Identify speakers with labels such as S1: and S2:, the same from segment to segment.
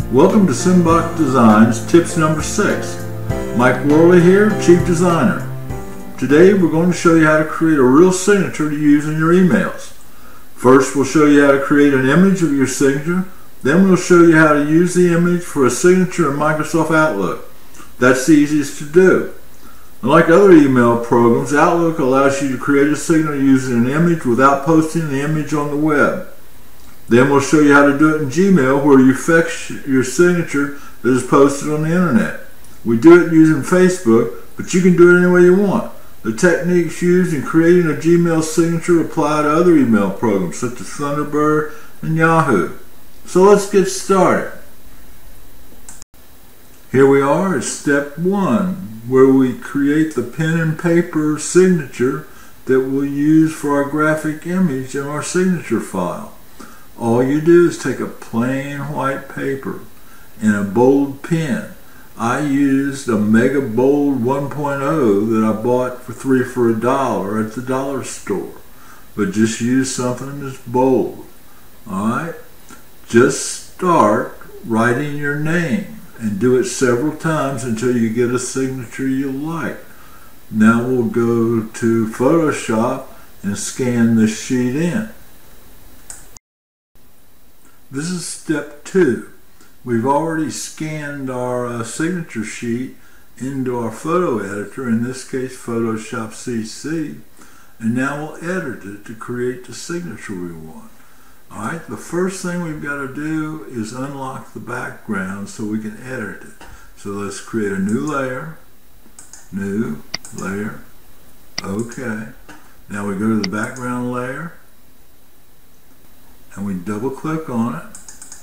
S1: Welcome to Simbach Designs Tips number 6. Mike Worley here, Chief Designer. Today we're going to show you how to create a real signature to use in your emails. First we'll show you how to create an image of your signature. Then we'll show you how to use the image for a signature in Microsoft Outlook. That's the easiest to do. Unlike other email programs, Outlook allows you to create a signature using an image without posting the image on the web. Then we'll show you how to do it in Gmail, where you fetch your signature that is posted on the internet. We do it using Facebook, but you can do it any way you want. The techniques used in creating a Gmail signature apply to other email programs such as Thunderbird and Yahoo. So let's get started. Here we are at step 1, where we create the pen and paper signature that we'll use for our graphic image in our signature file. All you do is take a plain white paper and a bold pen. I used a Mega Bold 1.0 that I bought for $3 at the dollar store. But just use something that's bold. Alright? Just start writing your name and do it several times until you get a signature you like. Now we'll go to Photoshop and scan this sheet in. This is step 2. We've already scanned our signature sheet into our photo editor, in this case Photoshop CC, and now we'll edit it to create the signature we want. Alright, the first thing we've got to do is unlock the background so we can edit it. So let's create a new layer, okay. Now we go to the background layer, and we double click on it,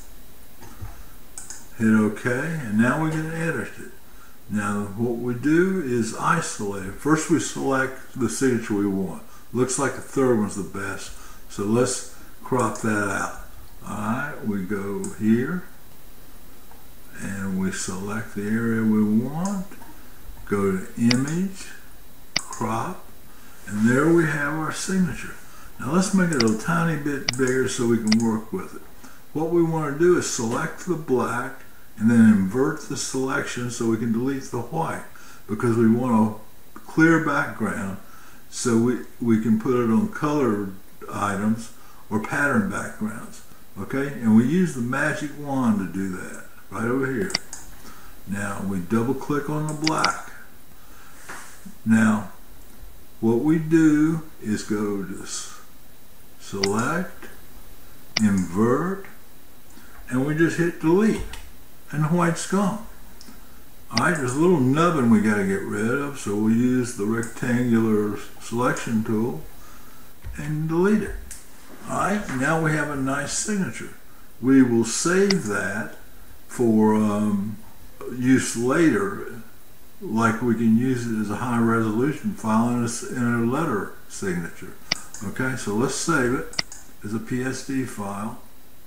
S1: hit OK, and now we can edit it. Now what we do is isolate it. First we select the signature we want. Looks like the third one's the best, so let's crop that out. Alright, we go here and we select the area we want, go to Image, Crop, and there we have our signature. Now let's make it a tiny bit bigger so we can work with it. What we want to do is select the black and then invert the selection so we can delete the white, because we want a clear background so we can put it on colored items or pattern backgrounds. Okay, and we use the magic wand to do that right over here. Now we double click on the black. Now what we do is go to select, invert, and we just hit delete, and the white's gone. Alright, there's a little nubbin we got to get rid of, so we'll use the rectangular selection tool and delete it. Alright, now we have a nice signature. We will save that for use later, like we can use it as a high resolution file in a letter signature. Okay, so let's save it as a PSD file.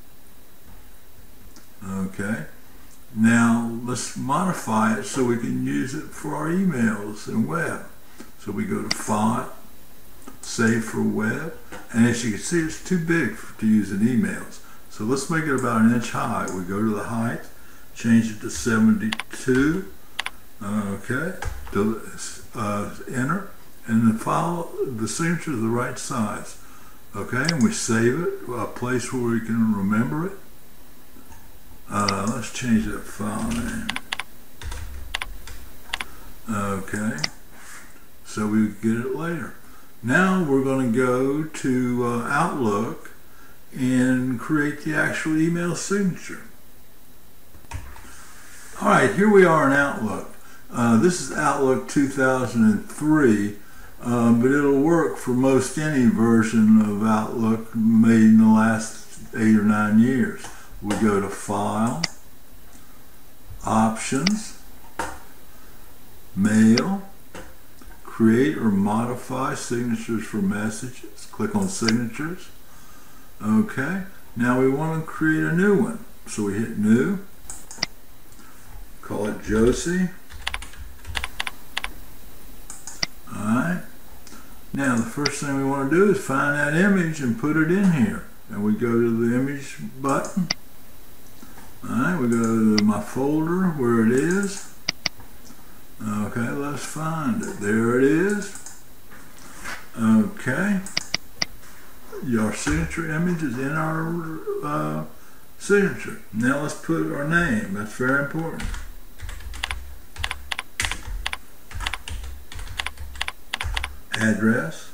S1: Okay, now let's modify it so we can use it for our emails and web. So we go to Font, Save for Web, and as you can see it's too big to use in emails. So let's make it about 1 inch high. We go to the height, change it to 72, okay, enter. And the signature is the right size. Okay, and we save it, a place where we can remember it. Let's change that file name. Okay, so we get it later. Now we're going to go to Outlook and create the actual email signature. Alright, here we are in Outlook. This is Outlook 2003. But it'll work for most any version of Outlook made in the last 8 or 9 years. We go to File, Options, Mail, Create or Modify Signatures for Messages. Click on Signatures. Okay, now we want to create a new one. So we hit New, call it Josie. Alright, now the first thing we want to do is find that image and put it in here. And we go to the image button. Alright, we go to my folder where it is. Okay, let's find it. There it is. Okay. Your signature image is in our signature. Now let's put our name. That's very important. Address.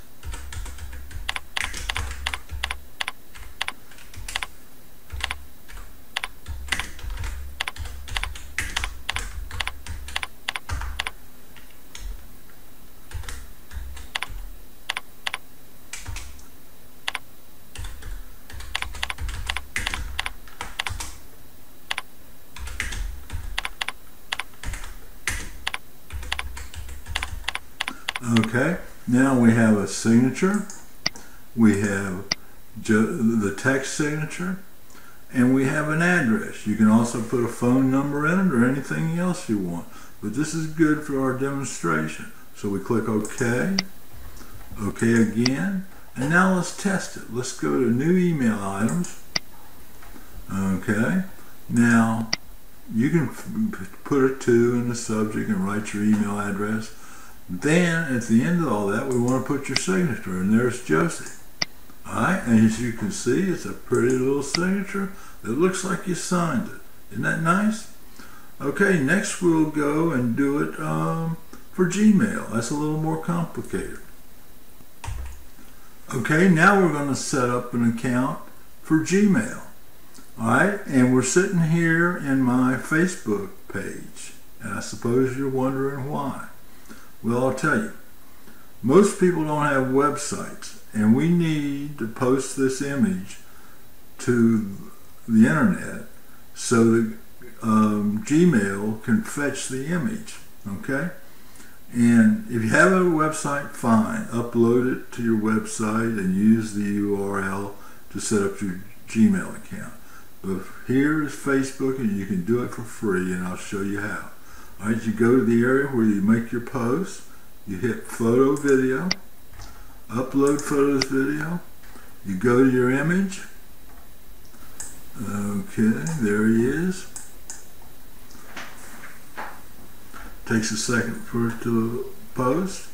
S1: Okay, now we have a signature, we have the text signature, and we have an address. You can also put a phone number in it or anything else you want, but this is good for our demonstration. So we click OK, OK again, and now let's test it. Let's go to new email items. Okay, now you can put a 2 in the subject and write your email address. Then at the end of all that, we want to put your signature, and there's Josie. Alright, and as you can see, it's a pretty little signature that looks like you signed it. Isn't that nice? Okay, next we'll go and do it for Gmail. That's a little more complicated. Okay, now we're going to set up an account for Gmail. Alright, and we're sitting here in my Facebook page, and I suppose you're wondering why. Well, I'll tell you, most people don't have websites, and we need to post this image to the internet so that Gmail can fetch the image, okay? And if you have a website, fine, upload it to your website and use the URL to set up your Gmail account. But here is Facebook, and you can do it for free, and I'll show you how. Alright, you go to the area where you make your post, you hit photo video, upload photos video, you go to your image, okay, there he is. Takes a second for it to post.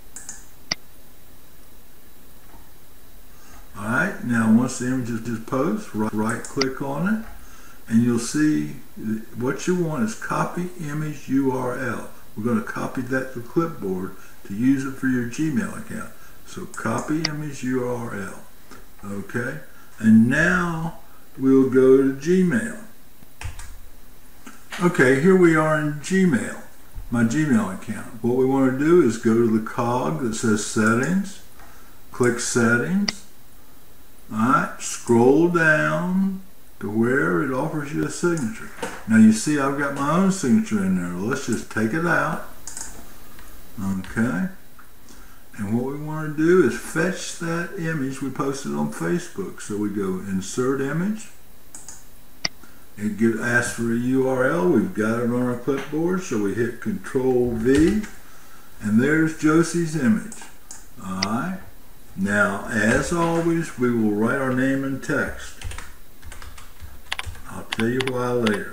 S1: Alright, now once the image is posted, right click on it, and you'll see what you want is copy image URL. We're going to copy that to clipboard to use it for your Gmail account. So copy image URL. Okay, and now we'll go to Gmail. Okay, here we are in Gmail, my Gmail account. What we want to do is go to the cog that says settings, click settings. Alright, scroll down to where it offers you a signature. Now you see I've got my own signature in there. Let's just take it out. Okay. And what we want to do is fetch that image we posted on Facebook. So we go insert image. It asks for a URL. We've got it on our clipboard. So we hit Control V. And there's Josie's image. Alright. Now as always, we will write our name in text. I'll tell you why later.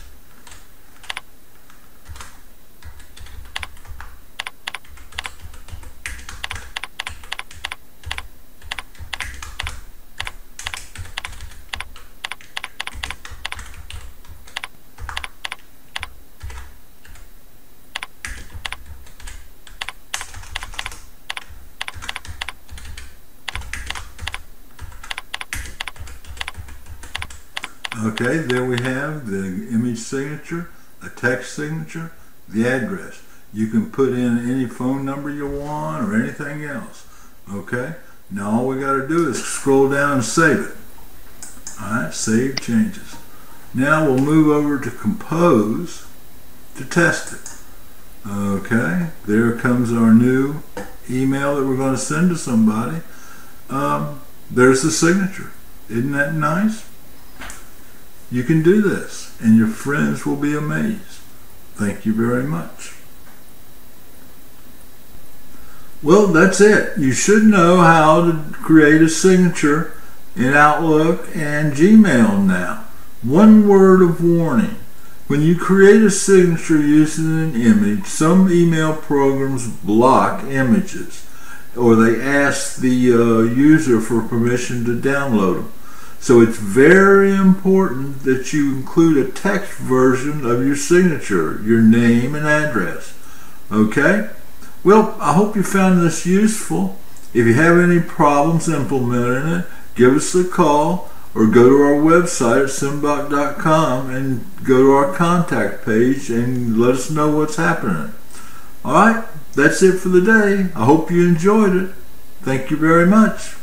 S1: Okay, there we have the image signature, a text signature, the address. You can put in any phone number you want or anything else. Okay, now all we got to do is scroll down and save it. Alright, save changes. Now we'll move over to Compose to test it. Okay, there comes our new email that we're going to send to somebody. There's the signature. Isn't that nice? You can do this, and your friends will be amazed. Thank you very much. Well, that's it. You should know how to create a signature in Outlook and Gmail now. One word of warning. When you create a signature using an image, some email programs block images, or they ask the user for permission to download them. So it's very important that you include a text version of your signature, your name and address. Okay? Well, I hope you found this useful. If you have any problems implementing it, give us a call or go to our website at Symboc.com and go to our contact page and let us know what's happening. Alright, that's it for the day. I hope you enjoyed it. Thank you very much.